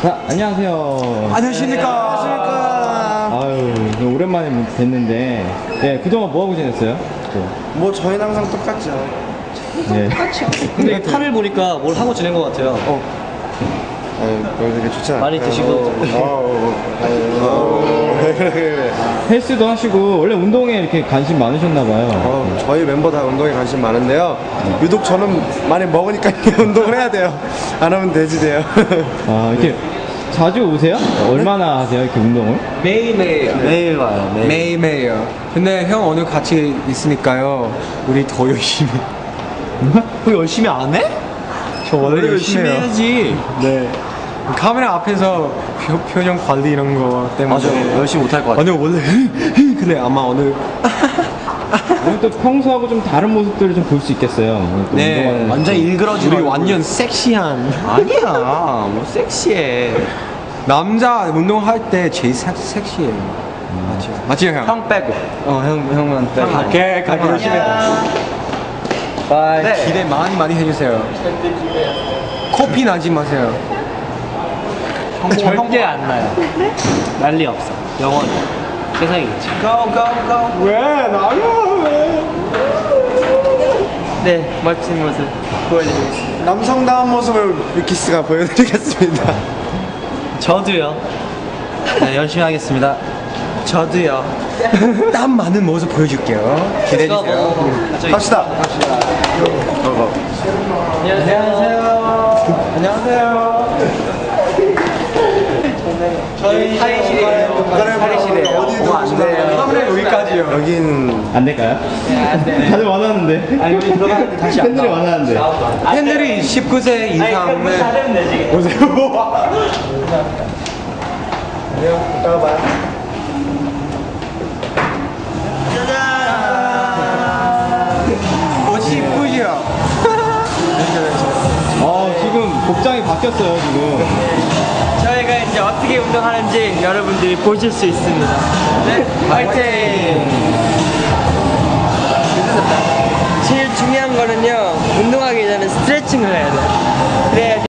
자, 안녕하세요. 안녕하십니까. 아유, 오랜만에 뵀는데, 네, 그동안 뭐하고 지냈어요? 뭐 저희는 항상 똑같죠. 네. 근데 판을 보니까 뭘 하고 지낸 것 같아요. 되게 좋지 않아요? 많이 드시고. 헬스도 하시고, 원래 운동에 이렇게 관심 많으셨나봐요. 저희 멤버 다 운동에 관심 많은데요. 유독 저는 많이 먹으니까 운동을 해야 돼요. 안 하면 돼지 돼요. 아, 이렇게 자주 오세요? 얼마나 하세요, 이렇게 운동을? 매일 와요. 매일매일요. 근데 형 오늘 같이 있으니까요. 우리 더 열심히. 너 열심히 안 해? 저 원래 열심히 해요. 해야지. 네. 카메라 앞에서 표정 관리 이런 거 때문에. 맞아, 열심히 못할 것 같아. 오늘 원래 근데 아마 오늘 오늘 또 평소하고 좀 다른 모습들을 좀 볼 수 있겠어요. 오늘 또 네, 운동하는 완전 일그러진 우리 얼굴. 완전 섹시한 아니야, 뭐 섹시해. 남자 운동할 때 제일 섹시해요. 맞죠? 맞죠 형? 형 빼고. 형은 빼고. 갈게 열심히. 바이. 네. 기대 많이 해주세요. 코피 나지 마세요. 절대 안 나요. 난리 없어. 영원히. 세상에 있지. 왜 나요? 왜? 네, 멋진 모습 보여드리겠습니다. 남성다운 모습을 위키스가 보여드리겠습니다. 저도요. 네, 열심히 하겠습니다. 저도요. 땀 많은 모습 보여줄게요. 기대해주세요. 갑시다. 안녕하세요. 저희 탈의실이에요. 탈의실이에요. 어디도 안 돼요. 카메라 여기까지요. 여긴 안 될까요? 다들 원하는데. 아니, 우리 들어가는데 다시 안 팬들이 나와. 원하는데. 팬들이 19세 이상은 자르면 되지. 오세요. 이따가 봐요. 옷이 이쁘죠? 지금 복장이 바뀌었어요, 지금. 저희가 이제 어떻게 운동하는지 여러분들이 보실 수 있습니다. 네, 화이팅! 제일 중요한 거는요, 운동하기 전에 스트레칭을 해야 돼요. 그래야지